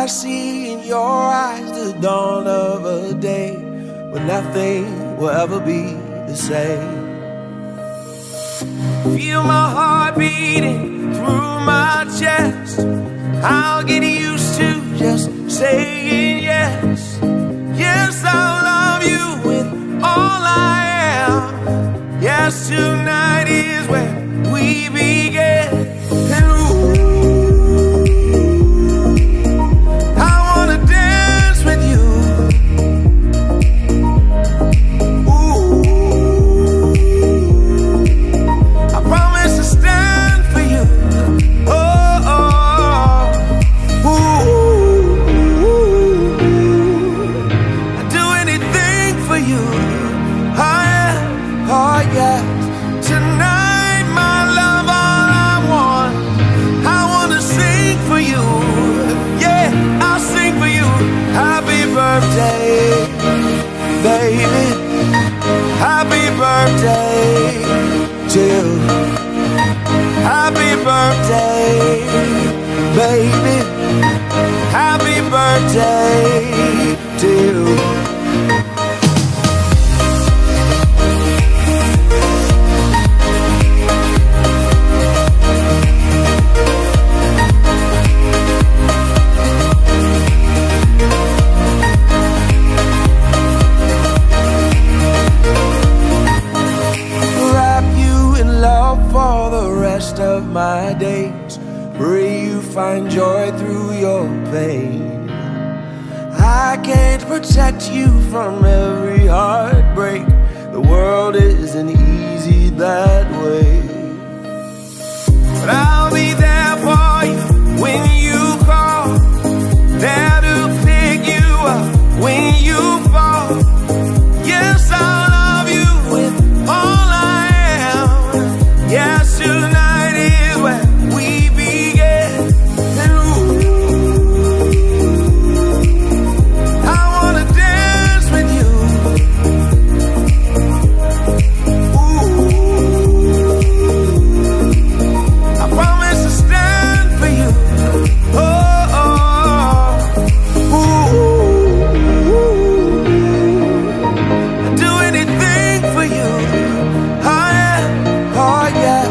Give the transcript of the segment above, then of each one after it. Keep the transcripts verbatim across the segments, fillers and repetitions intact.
I see in your eyes the dawn of a day when nothing will ever be the same. Feel my heart beating through my chest. I'll get used to just saying yes. Yes, I'll love you with all I am. Yes, tonight is where we begin. And ooh, I wanna dance with you. Ooh, I promise to stand for you. Oh, oh, ooh, I'd do anything for you. Oh yeah, oh yeah. Tonight, my love, all I want, I wanna sing for you. Yeah, I'll sing for you. Happy birthday, baby. Happy birthday to you. Happy birthday, baby. Happy birthday to you. Of my days, pray you find joy through your pain. I can't protect you from every heartbreak. The world isn't easy that way. But I'll be there for you when you call, there to pick you up when you fall. Yes, I'll love you with all I am. Yes, tonight where we begin. And ooh, I wanna dance with you. Ooh, I promise to stand for you. Oh, oh, ooh, I'd do anything for you. Oh yeah, oh yeah.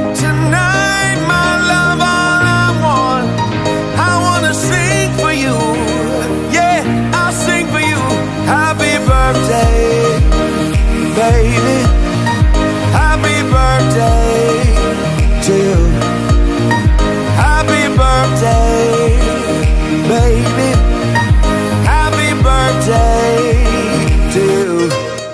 Baby, happy birthday to you. Happy birthday, baby. Happy birthday to you.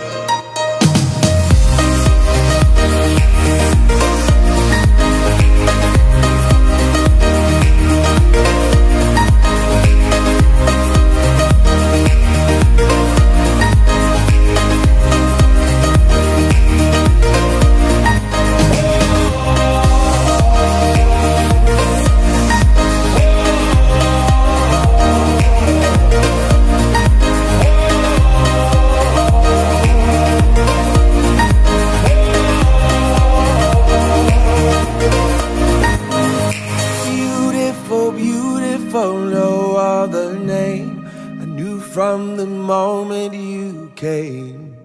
No other name I knew from the moment you came.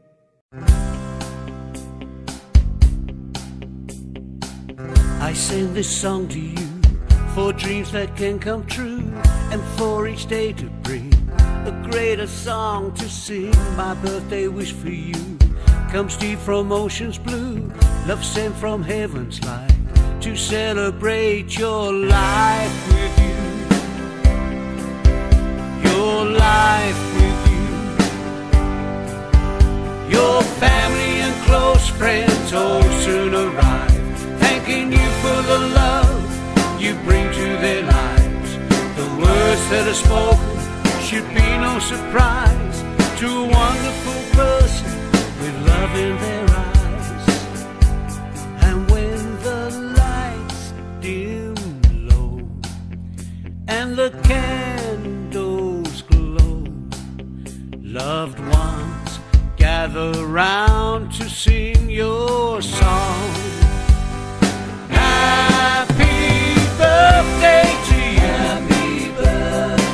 I sing this song to you for dreams that can come true, and for each day to bring a greater song to sing. My birthday wish for you comes deep from ocean's blue, love sent from heaven's light to celebrate your life with you. Your life with you. Your family and close friends all soon arrive, thanking you for the love you bring to their lives. The words that are spoken should be no surprise to a wonderful person with love in their eyes. And when the lights dim low and the candles glow, loved ones gather round to sing your song. Happy birthday to you. Happy birthday.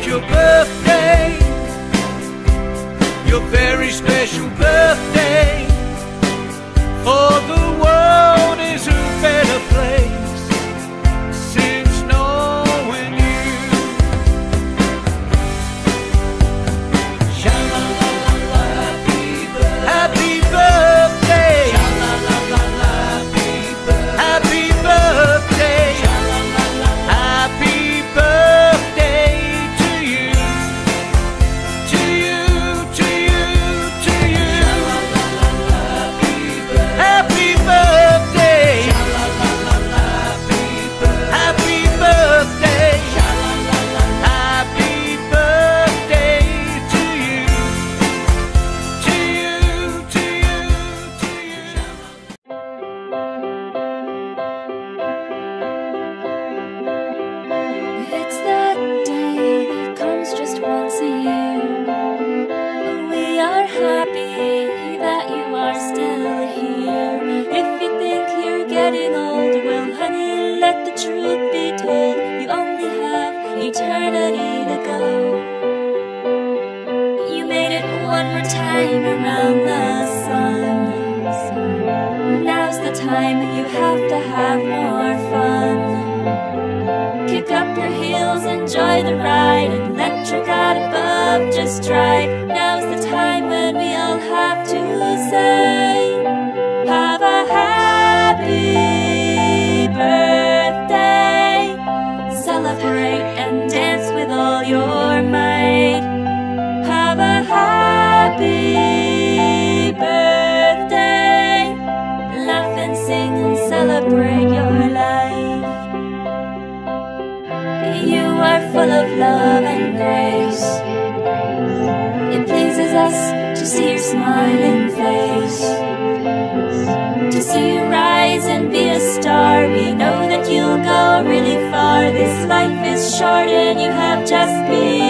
your birthday, your very special birthday. For the world is a better place since knowing you. Sha-la-la-la-la, happy birthday. Happy birthday. Sha-la-la-la-la, happy birthday. Happy birthday. Sha-la-la-la-la, happy birthday to you. To you, to you, to you. Sha-la-la-la-la, happy birthday. Happy birthday. Sha-la-la-la-la, happy birthday. Happy birthday. Sha-la-la-la-la, happy birthday to you. To you, to you, to you. It's that day that comes just once a year. We are happy that you are still here. If you think you're getting old, well honey, let the truth be told. You only have eternity to go. You made it one more time around the sun. Now's the time you have to have more fun. Kick up your heels, enjoy the ride, and let your God above just drive. Now's the time when we all have to say, have a happy birthday. Celebrate and dance with all your might. Have a happy birthday. Laugh and sing and celebrate your life. You are full of love and grace. It pleases us to see your smiling face, to see you rise and be a star. We know that you'll go really far. This life is short and you have just begun.